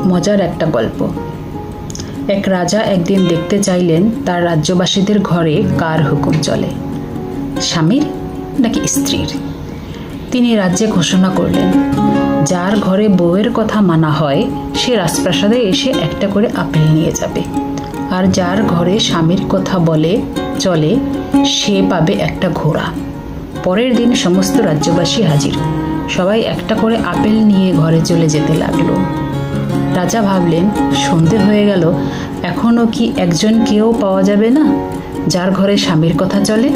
মজার একটা গল্প। এক রাজা একদিন দেখতে চাইলেন তার রাজ্যবাসীদের ঘরে কার হুকুম চলে, স্বামীর নাকি স্ত্রীর। তিনি রাজ্যে ঘোষণা করলেন, যার ঘরে বউয়ের কথা মানা হয় সে রাজপ্রাসাদে এসে একটা করে আপেল নিয়ে যাবে, আর যার ঘরে স্বামীর কথা বলে চলে সে পাবে একটা ঘোড়া। পরের দিন সমস্ত রাজ্যবাসী হাজির, সবাই একটা করে আপেল নিয়ে ঘরে চলে যেতে লাগলো। রাজা ভাবলেন, সন্ধে হয়ে গেল, এখনো কি একজন কেউ পাওয়া যাবে না যার ঘরে স্বামীর কথা চলে?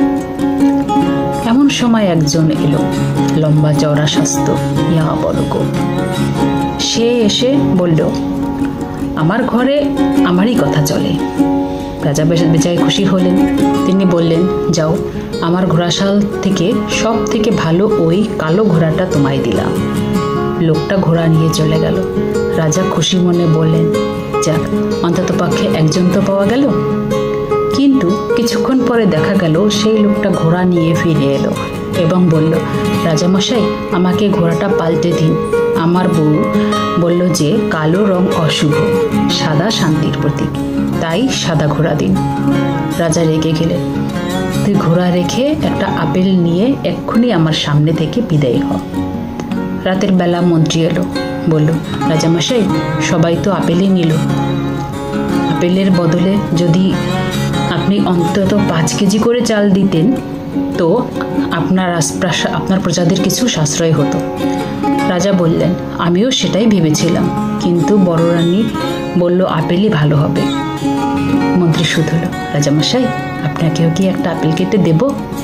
এমন সময় একজন এলো, লম্বা চওড়া স্বাস্থ্য, ইয়া বড় গোপ। সে এসে বলল, আমার ঘরে আমারই কথা চলে। রাজা বেচারি খুশি হলেন। তিনি বললেন, যাও, আমার ঘোড়াশাল থেকে সব থেকে ভালো ওই কালো ঘোড়াটা তোমায় দিলাম। লোকটা ঘোড়া নিয়ে চলে গেল। রাজা খুশি মনে বললেন, যাক, অন্তত পক্ষে একজন তো পাওয়া গেল। কিন্তু কিছুক্ষণ পরে দেখা গেল সেই লোকটা ঘোড়া নিয়ে ফিরে এলো এবং বলল, রাজামশাই, আমাকে ঘোড়াটা পাল্টে দিন। আমার বউ বলল যে কালো রং অশুভ, সাদা শান্তির প্রতীক, তাই সাদা ঘোড়া দিন। রাজা রেগে গেলেন, তুই ঘোড়া রেখে একটা আপেল নিয়ে এক্ষুনি আমার সামনে থেকে বিদায় হ। রাতের বেলা মন্ত্রী এলো, বলল, রাজামশাই, সবাই তো আপেলই নিল। আপেলের বদলে যদি আপনি অন্তত 5 কেজি করে চাল দিতেন তো আপনার প্রজাদের কিছু সাশ্রয় হতো। রাজা বললেন, আমিও সেটাই ভেবেছিলাম, কিন্তু বড় রানী বলল আপেলই ভালো হবে। মন্ত্রী শুধল, রাজামশাই, আপনাকেও কি একটা আপেল কেটে দেব?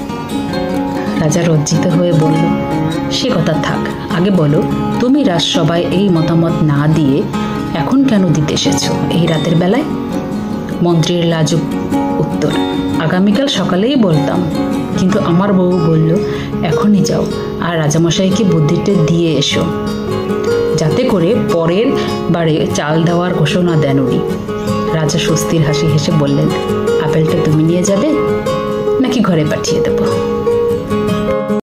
রাজা লজ্জিত হয়ে বলল, সে কথা থাক, আগে বলো, তুমি রাজসভায় এই মতামত না দিয়ে এখন কেন দিতে এসেছো এই রাতের বেলায়? মন্ত্রীর লাজুক উত্তর, আগামীকাল সকালেই বলতাম, কিন্তু আমার বউ বলল এখনই যাও আর রাজামশাইকে বুদ্ধিটা দিয়ে এসো, যাতে করে পরের বারে চাল দেওয়ার ঘোষণা দেন উনি। রাজা স্বস্তির হাসি হেসে বললেন, আপেলটা তুমি নিয়ে যাবে নাকি ঘরে পাঠিয়ে দেবো?